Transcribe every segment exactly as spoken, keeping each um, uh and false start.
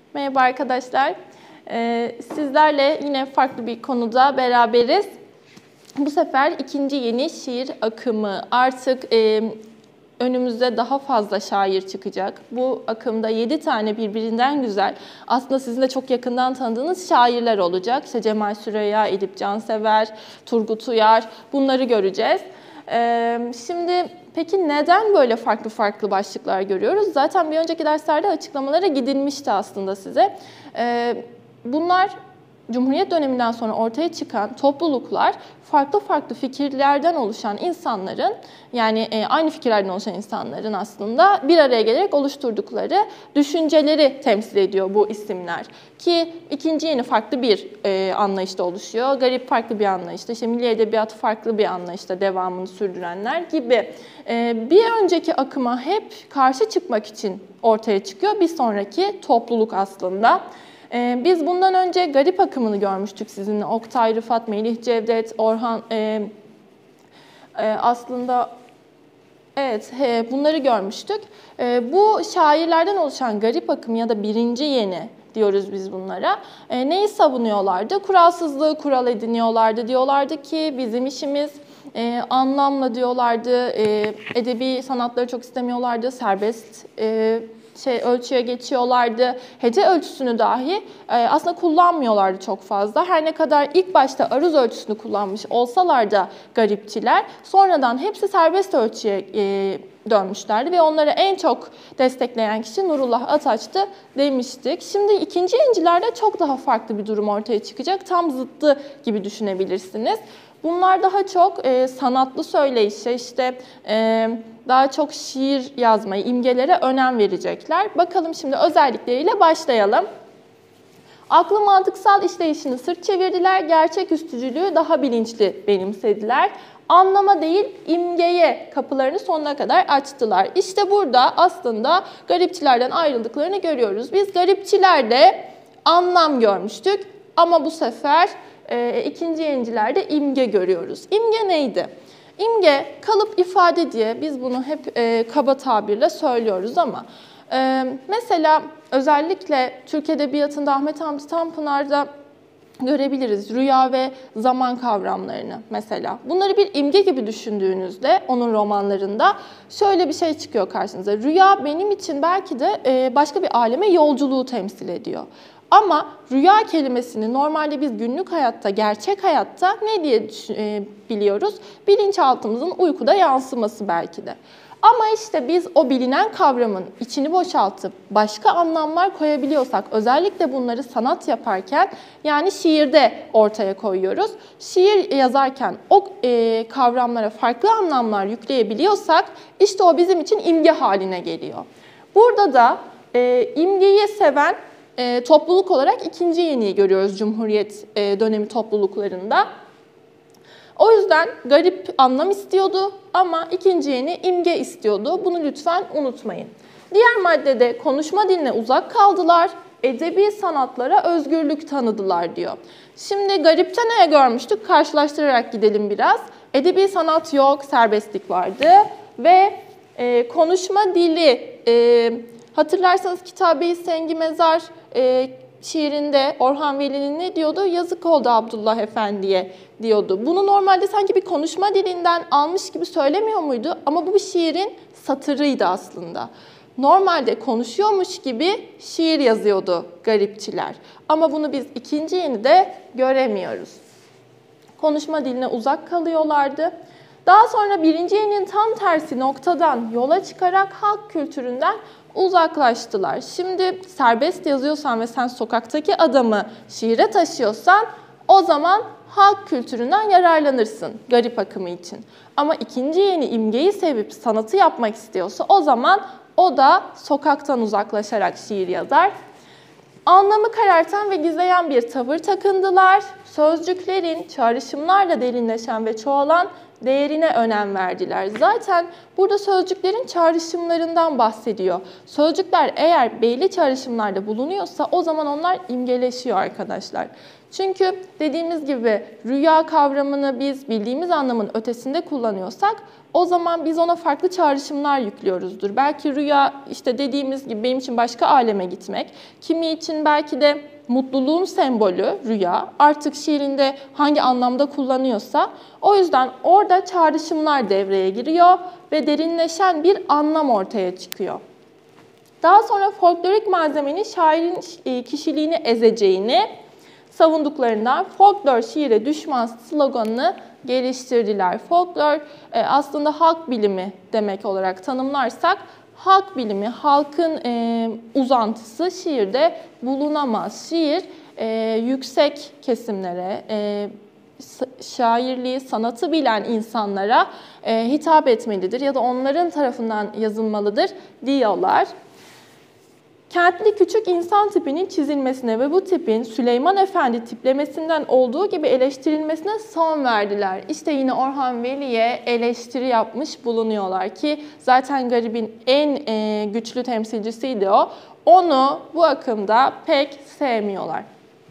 Merhaba arkadaşlar. Ee, sizlerle yine farklı bir konuda beraberiz. Bu sefer ikinci yeni şiir akımı. Artık e, önümüzde daha fazla şair çıkacak. Bu akımda yedi tane birbirinden güzel, aslında sizin de çok yakından tanıdığınız şairler olacak. İşte Cemal Süreyya, Edip Cansever, Turgut Uyar, bunları göreceğiz. Ee, şimdi peki neden böyle farklı farklı başlıklar görüyoruz? Zaten bir önceki derslerde açıklamalara gidilmişti aslında size. Ee, bunlar Cumhuriyet döneminden sonra ortaya çıkan topluluklar farklı farklı fikirlerden oluşan insanların, yani aynı fikirlerden oluşan insanların aslında bir araya gelerek oluşturdukları düşünceleri temsil ediyor bu isimler. Ki ikinci yeni farklı bir e, anlayışta oluşuyor, garip farklı bir anlayışta, işte milli edebiyat farklı bir anlayışta devamını sürdürenler gibi. E, bir önceki akıma hep karşı çıkmak için ortaya çıkıyor bir sonraki topluluk aslında. Biz bundan önce garip akımını görmüştük sizinle. Oktay Rıfat, Melih Cevdet, Orhan e, e, aslında evet he, bunları görmüştük. E, bu şairlerden oluşan garip akım ya da birinci yeni diyoruz biz bunlara. E, neyi savunuyorlardı? Kuralsızlığı kural ediniyorlardı. Diyorlardı ki bizim işimiz e, anlamla diyorlardı. E, edebi sanatları çok istemiyorlardı. Serbest e, şey ölçüye geçiyorlardı. Hece ölçüsünü dahi e, aslında kullanmıyorlardı çok fazla. Her ne kadar ilk başta aruz ölçüsünü kullanmış olsalar da garipçiler, sonradan hepsi serbest ölçüye e, dönmüşlerdi ve onları en çok destekleyen kişi Nurullah Ataç'tı demiştik. Şimdi ikinci yenicilerde çok daha farklı bir durum ortaya çıkacak. Tam zıttı gibi düşünebilirsiniz. Bunlar daha çok e, sanatlı söyleyişe, işte e, daha çok şiir yazmayı, imgelere önem verecekler. Bakalım şimdi özellikleriyle başlayalım. Aklı mantıksal işleyişini sırt çevirdiler, gerçek üstücülüğü daha bilinçli benimsediler. Anlama değil, imgeye kapılarını sonuna kadar açtılar. İşte burada aslında garipçilerden ayrıldıklarını görüyoruz. Biz garipçilerde anlam görmüştük ama bu sefer e, ikinci yenicilerde imge görüyoruz. İmge neydi? İmge, kalıp ifade diye biz bunu hep e, kaba tabirle söylüyoruz ama e, mesela özellikle Türk Edebiyatı'nda Ahmet Hamdi Tanpınar'da görebiliriz rüya ve zaman kavramlarını mesela. Bunları bir imge gibi düşündüğünüzde onun romanlarında şöyle bir şey çıkıyor karşınıza. Rüya benim için belki de e, başka bir aleme yolculuğu temsil ediyor. Ama rüya kelimesini normalde biz günlük hayatta, gerçek hayatta ne diye e, biliyoruz? Bilinçaltımızın uykuda yansıması belki de. Ama işte biz o bilinen kavramın içini boşaltıp başka anlamlar koyabiliyorsak, özellikle bunları sanat yaparken, yani şiirde ortaya koyuyoruz. Şiir yazarken o e, kavramlara farklı anlamlar yükleyebiliyorsak, işte o bizim için imge haline geliyor. Burada da e, imgeyi seven e, topluluk olarak ikinci yeniyi görüyoruz Cumhuriyet e, dönemi topluluklarında. O yüzden garip anlam istiyordu ama ikinci yeni imge istiyordu. Bunu lütfen unutmayın. Diğer maddede konuşma diline uzak kaldılar, edebi sanatlara özgürlük tanıdılar diyor. Şimdi garipte neye görmüştük? Karşılaştırarak gidelim biraz. Edebi sanat yok, serbestlik vardı ve e, konuşma dili, e, hatırlarsanız Kitabe-i Sengi Mezar e, şiirinde Orhan Veli'nin ne diyordu? Yazık oldu Abdullah Efendi'ye diyordu. Bunu normalde sanki bir konuşma dilinden almış gibi söylemiyor muydu? Ama bu bir şiirin satırıydı aslında. Normalde konuşuyormuş gibi şiir yazıyordu garipçiler. Ama bunu biz ikinci yenide göremiyoruz. Konuşma diline uzak kalıyorlardı. Daha sonra birinci yeninin tam tersi noktadan yola çıkarak halk kültüründen uzaklaştılar. Şimdi serbest yazıyorsan ve sen sokaktaki adamı şiire taşıyorsan o zaman halk kültüründen yararlanırsın garip akımı için. Ama ikinci yeni imgeyi sevip sanatı yapmak istiyorsa o zaman o da sokaktan uzaklaşarak şiir yazar. Anlamı karartan ve gizleyen bir tavır takındılar. Sözcüklerin çağrışımlarla derinleşen ve çoğalan değerine önem verdiler. Zaten burada sözcüklerin çağrışımlarından bahsediyor. Sözcükler eğer belli çağrışımlarda bulunuyorsa o zaman onlar imgeleşiyor arkadaşlar. Çünkü dediğimiz gibi rüya kavramını biz bildiğimiz anlamın ötesinde kullanıyorsak o zaman biz ona farklı çağrışımlar yüklüyoruzdur. Belki rüya işte dediğimiz gibi benim için başka aleme gitmek, kimi için belki de mutluluğun sembolü rüya, artık şiirinde hangi anlamda kullanıyorsa. O yüzden orada çağrışımlar devreye giriyor ve derinleşen bir anlam ortaya çıkıyor. Daha sonra folklorik malzemenin şairin kişiliğini ezeceğini savunduklarından folklor şiire düşman sloganını geliştirdiler. Folklor aslında halk bilimi demek olarak tanımlarsak, halk bilimi, halkın e, uzantısı şiirde bulunamaz. Şiir e, yüksek kesimlere, e, şairliği, sanatı bilen insanlara e, hitap etmelidir ya da onların tarafından yazılmalıdır diyorlar. Kentli küçük insan tipinin çizilmesine ve bu tipin Süleyman Efendi tiplemesinden olduğu gibi eleştirilmesine son verdiler. İşte yine Orhan Veli'ye eleştiri yapmış bulunuyorlar ki zaten garibin en e, güçlü temsilcisiydi o. Onu bu akımda pek sevmiyorlar.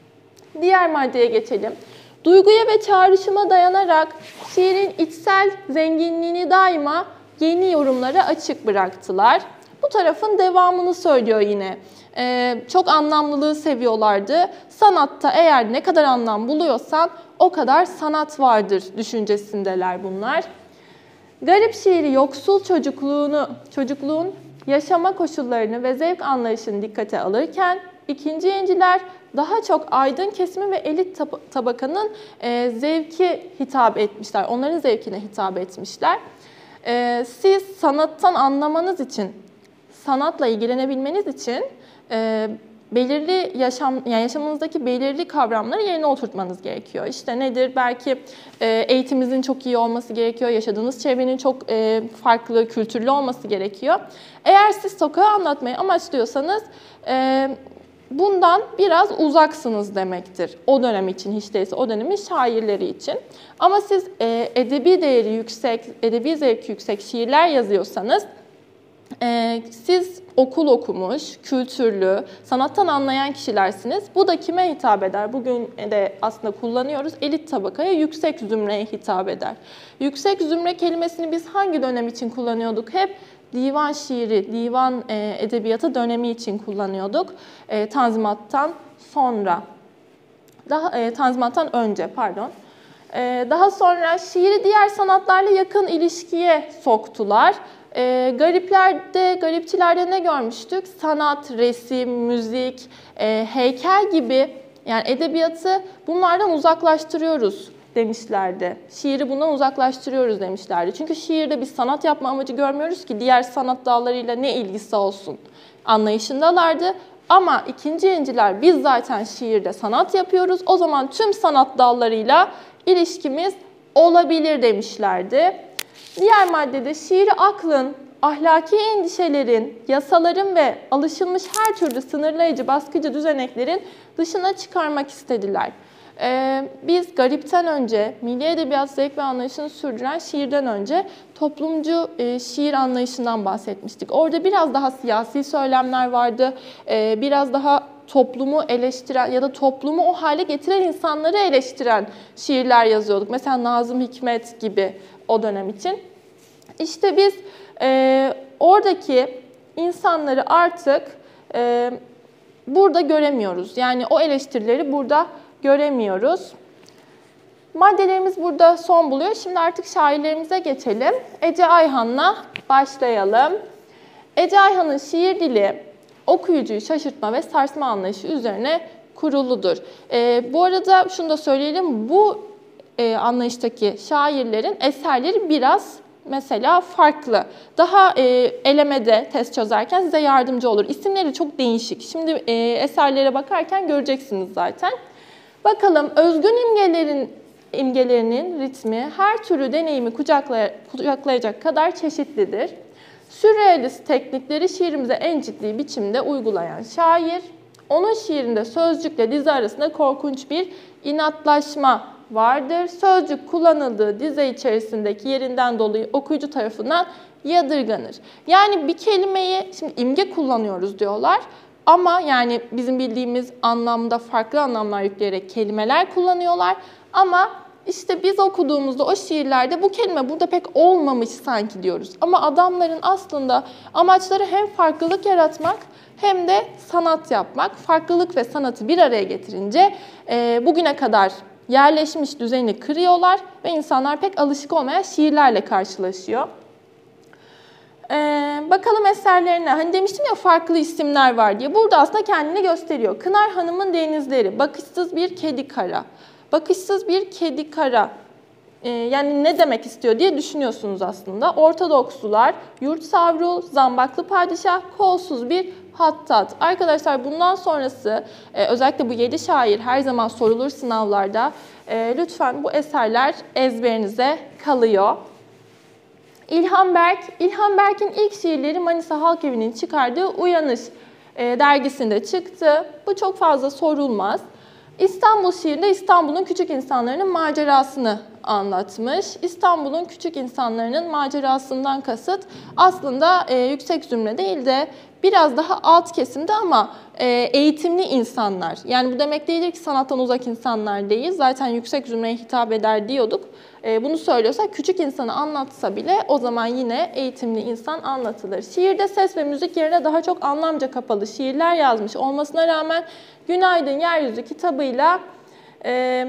Diğer maddeye geçelim. Duyguya ve çağrışıma dayanarak şiirin içsel zenginliğini daima yeni yorumlara açık bıraktılar. Bu tarafın devamını söylüyor yine. Ee, çok anlamlılığı seviyorlardı. Sanatta eğer ne kadar anlam buluyorsan o kadar sanat vardır düşüncesindeler bunlar. Garip şiiri yoksul çocukluğunu, çocukluğun yaşama koşullarını ve zevk anlayışını dikkate alırken ikinci yenciler daha çok aydın kesimi ve elit tab- tabakanın e, zevki hitap etmişler. Onların zevkine hitap etmişler. E, siz sanattan anlamanız için, sanatla ilgilenebilmeniz için e, belirli yaşam, yani yaşamınızdaki belirli kavramları yerine oturtmanız gerekiyor. İşte nedir? Belki e, eğitiminizin çok iyi olması gerekiyor, yaşadığınız çevrenin çok e, farklı, kültürlü olması gerekiyor. Eğer siz sokağı anlatmayı amaçlıyorsanız e, bundan biraz uzaksınız demektir. O dönem için, hiç değilse o dönemin şairleri için. Ama siz e, edebi değeri yüksek, edebi zevki yüksek şiirler yazıyorsanız, Ee, siz okul okumuş, kültürlü, sanattan anlayan kişilersiniz. Bu da kime hitap eder? Bugün de aslında kullanıyoruz. Elit tabakaya, yüksek zümreye hitap eder. Yüksek zümre kelimesini biz hangi dönem için kullanıyorduk? Hep divan şiiri, divan e, edebiyatı dönemi için kullanıyorduk. E, Tanzimat'tan sonra, daha e, Tanzimat'tan önce pardon. E, daha sonra şiiri diğer sanatlarla yakın ilişkiye soktular. E, gariplerde, garipçilerde ne görmüştük? Sanat, resim, müzik, e, heykel gibi, yani edebiyatı bunlardan uzaklaştırıyoruz demişlerdi. Şiiri bundan uzaklaştırıyoruz demişlerdi. Çünkü şiirde biz sanat yapma amacı görmüyoruz ki diğer sanat dallarıyla ne ilgisi olsun anlayışındalardı. Ama ikinci yenciler biz zaten şiirde sanat yapıyoruz. O zaman tüm sanat dallarıyla ilişkimiz olabilir demişlerdi. Diğer maddede şiiri aklın, ahlaki endişelerin, yasaların ve alışılmış her türlü sınırlayıcı, baskıcı düzeneklerin dışına çıkarmak istediler. Ee, biz garipten önce, milli edebiyat zevk ve anlayışını sürdüren şiirden önce toplumcu e, şiir anlayışından bahsetmiştik. Orada biraz daha siyasi söylemler vardı, ee, biraz daha toplumu eleştiren ya da toplumu o hale getiren insanları eleştiren şiirler yazıyorduk. Mesela Nazım Hikmet gibi o dönem için. İşte biz e, oradaki insanları artık e, burada göremiyoruz. Yani o eleştirileri burada göremiyoruz. Maddelerimiz burada son buluyor. Şimdi artık şairlerimize geçelim. Ece Ayhan'la başlayalım. Ece Ayhan'ın şiir dili okuyucuyu şaşırtma ve sarsma anlayışı üzerine kuruludur. E, bu arada şunu da söyleyelim, bu e, anlayıştaki şairlerin eserleri biraz mesela farklı. Daha e, elemede test çözerken size yardımcı olur. İsimleri çok değişik. Şimdi e, eserlere bakarken göreceksiniz zaten. Bakalım, özgün imgelerin imgelerinin ritmi her türlü deneyimi kucaklay kucaklayacak kadar çeşitlidir. Sürrealist teknikleri şiirimize en ciddi biçimde uygulayan şair, onun şiirinde sözcükle dize arasında korkunç bir inatlaşma vardır. Sözcük kullanıldığı dize içerisindeki yerinden dolayı okuyucu tarafından yadırganır. Yani bir kelimeyi, şimdi imge kullanıyoruz diyorlar ama yani bizim bildiğimiz anlamda farklı anlamlar yükleyerek kelimeler kullanıyorlar ama işte biz okuduğumuzda o şiirlerde bu kelime burada pek olmamış sanki diyoruz. Ama adamların aslında amaçları hem farklılık yaratmak hem de sanat yapmak. Farklılık ve sanatı bir araya getirince e, bugüne kadar yerleşmiş düzeni kırıyorlar ve insanlar pek alışık olmayan şiirlerle karşılaşıyor. Ee, bakalım eserlerine. Hani demiştim ya farklı isimler var diye. Burada aslında kendini gösteriyor. Kınar Hanım'ın Denizleri, Bakışsız Bir Kedi Kara. Bakışsız bir kedi kara. Ee, yani ne demek istiyor diye düşünüyorsunuz aslında. Ortodokslular, Yurtsavru, Zambaklı Padişah, Kolsuz Bir Hattat. Arkadaşlar bundan sonrası e, özellikle bu yedi şair her zaman sorulur sınavlarda. E, lütfen bu eserler ezberinize kalıyor. İlhan Berk, İlhan Berk'in ilk şiirleri Manisa Halk Evi'nin çıkardığı Uyanış e, dergisinde çıktı. Bu çok fazla sorulmaz. İstanbul şiirinde İstanbul'un küçük insanların macerasını anlatmış. İstanbul'un küçük insanların macerasından kasıt aslında e, yüksek zümre değil de biraz daha alt kesimde ama e, eğitimli insanlar. Yani bu demek değildir ki sanattan uzak insanlar değil. Zaten yüksek zümreye hitap eder diyorduk. E, bunu söylüyorsak küçük insanı anlatsa bile o zaman yine eğitimli insan anlatılır. Şiirde ses ve müzik yerine daha çok anlamca kapalı şiirler yazmış olmasına rağmen Günaydın Yeryüzü kitabıyla e,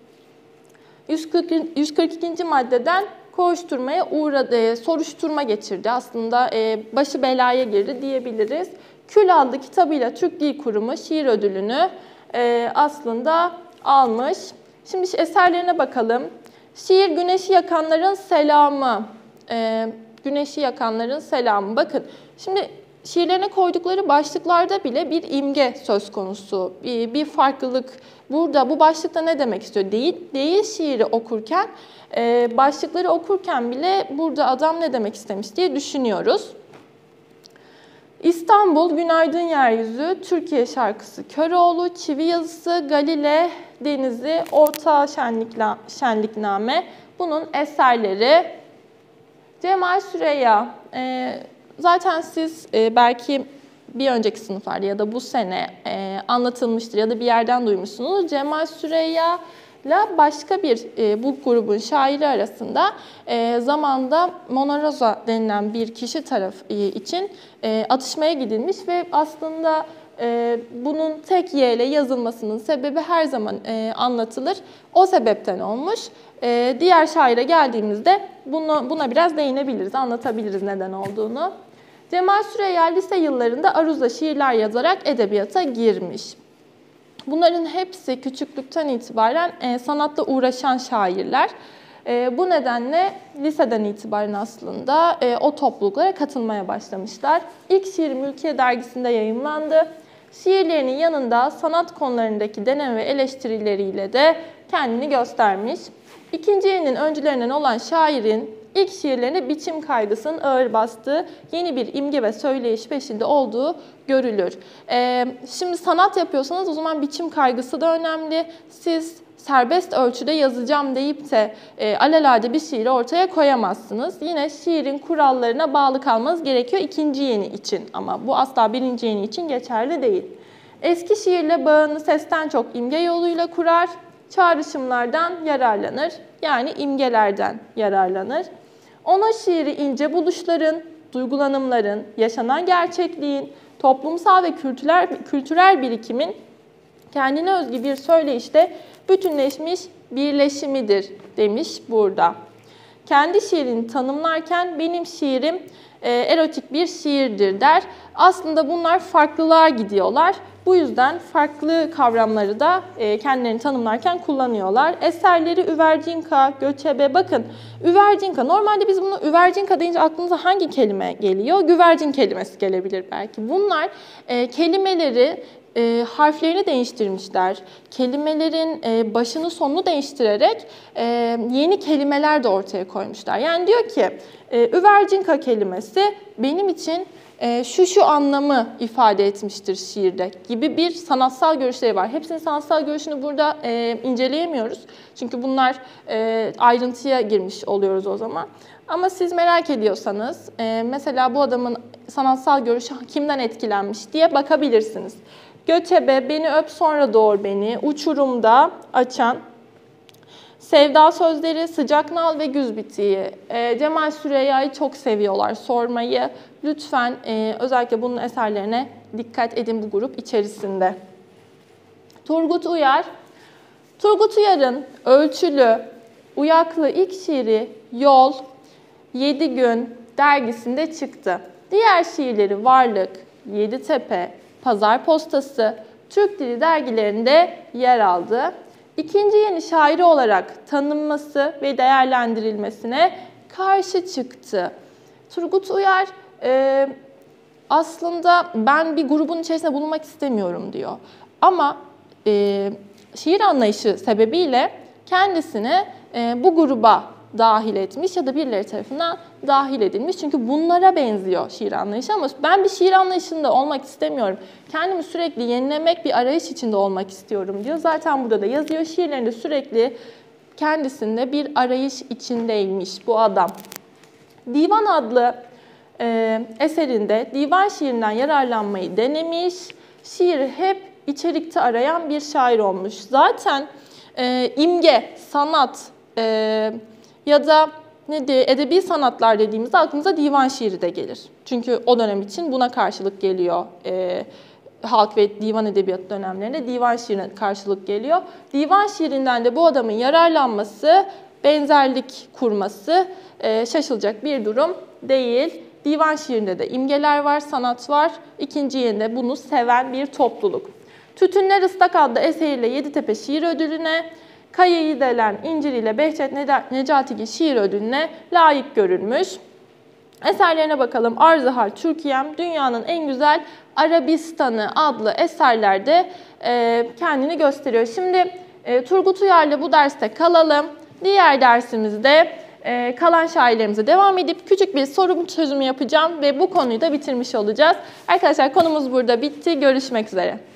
yüz kırk ikinci maddeden kovuşturmaya uğradı, soruşturma geçirdi. Aslında e, başı belaya girdi diyebiliriz. Kül adlı kitabıyla Türk Dil Kurumu şiir ödülünü e, aslında almış. Şimdi eserlerine bakalım. Şiir Güneşi Yakanların Selamı. E, Güneşi Yakanların Selamı. Bakın şimdi şiirlerine koydukları başlıklarda bile bir imge söz konusu, bir, bir farklılık. Burada bu başlıkta ne demek istiyor? Değil, değil şiiri okurken, e, başlıkları okurken bile burada adam ne demek istemiş diye düşünüyoruz. İstanbul, Günaydın Yeryüzü, Türkiye şarkısı Köroğlu, Çivi Yazısı, Galile Denizi, Orta Şenlikla, Şenlikname. Bunun eserleri. Cemal Süreyya. E, Zaten siz e, belki bir önceki sınıflarda ya da bu sene e, anlatılmıştır ya da bir yerden duymuşsunuz. Cemal Süreyya ile başka bir e, bu grubun şairi arasında e, zamanda Mona Rosa denilen bir kişi tarafı e, için e, atışmaya gidilmiş ve aslında e, bunun tek Y ile yazılmasının sebebi her zaman e, anlatılır. O sebepten olmuş. E, diğer şaire geldiğimizde bunu, buna biraz değinebiliriz, anlatabiliriz neden olduğunu. Cemal Süreyya lise yıllarında aruzla şiirler yazarak edebiyata girmiş. Bunların hepsi küçüklükten itibaren e, sanatla uğraşan şairler. E, bu nedenle liseden itibaren aslında e, o topluluklara katılmaya başlamışlar. İlk şiir Mülkiye dergisinde yayımlandı. Şiirlerinin yanında sanat konularındaki deneme ve eleştirileriyle de kendini göstermiş. İkinci yeninin öncülerinden olan şairin ilk şiirlerinde biçim kaygısının ağır bastığı yeni bir imge ve söyleyiş peşinde olduğu görülür. Ee, şimdi sanat yapıyorsanız o zaman biçim kaygısı da önemli. Siz serbest ölçüde yazacağım deyip de e, alelade bir şiiri ortaya koyamazsınız. Yine şiirin kurallarına bağlı kalmanız gerekiyor ikinci yeni için ama bu asla birinci yeni için geçerli değil. Eski şiirle bağını sesten çok imge yoluyla kurar, çağrışımlardan yararlanır, yani imgelerden yararlanır. Ona şiiri ince buluşların, duygulanımların, yaşanan gerçekliğin, toplumsal ve kültürel, kültürel birikimin kendine özgü bir söyleyişte bütünleşmiş birleşimidir demiş burada. Kendi şiirini tanımlarken benim şiirim e, erotik bir şiirdir der. Aslında bunlar farklılığa gidiyorlar. Bu yüzden farklı kavramları da e, kendilerini tanımlarken kullanıyorlar. Eserleri Üvercinka, Göçebe. Bakın Üvercinka. Normalde biz bunu Üvercinka deyince aklınıza hangi kelime geliyor? Güvercin kelimesi gelebilir belki. Bunlar e, kelimeleri E, harflerini değiştirmişler. Kelimelerin e, başını sonunu değiştirerek e, yeni kelimeler de ortaya koymuşlar. Yani diyor ki e, Üvercinka kelimesi benim için e, şu şu anlamı ifade etmiştir şiirde gibi bir sanatsal görüşleri var. Hepsinin sanatsal görüşünü burada e, inceleyemiyoruz. Çünkü bunlar e, ayrıntıya girmiş oluyoruz o zaman. Ama siz merak ediyorsanız e, mesela bu adamın sanatsal görüşü kimden etkilenmiş diye bakabilirsiniz. Göçebe, Beni Öp Sonra Doğur Beni, Uçurumda Açan, Sevda Sözleri, Sıcak Nal ve Güz Bitiği. E, Cemal Süreyya'yı çok seviyorlar sormayı. Lütfen e, özellikle bunun eserlerine dikkat edin bu grup içerisinde. Turgut Uyar. Turgut Uyar'ın ölçülü, uyaklı ilk şiiri Yol, Yedi Gün dergisinde çıktı. Diğer şiirleri Varlık, Yeditepe, Pazar Postası, Türk Dili dergilerinde yer aldı. İkinci yeni şairi olarak tanınması ve değerlendirilmesine karşı çıktı. Turgut Uyar e, aslında ben bir grubun içerisinde bulunmak istemiyorum diyor. Ama e, şiir anlayışı sebebiyle kendisini e, bu gruba dahil etmiş ya da birileri tarafından dahil edilmiş. Çünkü bunlara benziyor şiir anlayışı ama ben bir şiir anlayışında olmak istemiyorum. Kendimi sürekli yenilemek, bir arayış içinde olmak istiyorum diyor. Zaten burada da yazıyor. Şiirlerinde sürekli kendisinde bir arayış içindeymiş bu adam. Divan adlı e, eserinde divan şiirinden yararlanmayı denemiş. Şiiri hep içerikte arayan bir şair olmuş. Zaten e, imge, sanat e, ya da ne diye edebi sanatlar dediğimizde aklımıza divan şiiri de gelir. Çünkü o dönem için buna karşılık geliyor. E, halk ve divan edebiyatı dönemlerinde divan şiirine karşılık geliyor. Divan şiirinden de bu adamın yararlanması, benzerlik kurması e, şaşılacak bir durum değil. Divan şiirinde de imgeler var, sanat var. İkinci yerinde bunu seven bir topluluk. Tütünler Islak adlı eseriyle Yeditepe Şiir Ödülü'ne, Kayayı Delen İncir ile Behçet Necatigil Şiir Ödülü'ne layık görülmüş. Eserlerine bakalım. Arzı Türkiyem, Dünyanın En Güzel Arabistanı adlı eserlerde e, kendini gösteriyor. Şimdi e, Turgut Uyar'la bu derste kalalım. Diğer dersimizde e, kalan şairlerimize devam edip küçük bir soru çözümü yapacağım ve bu konuyu da bitirmiş olacağız. Arkadaşlar konumuz burada bitti. Görüşmek üzere.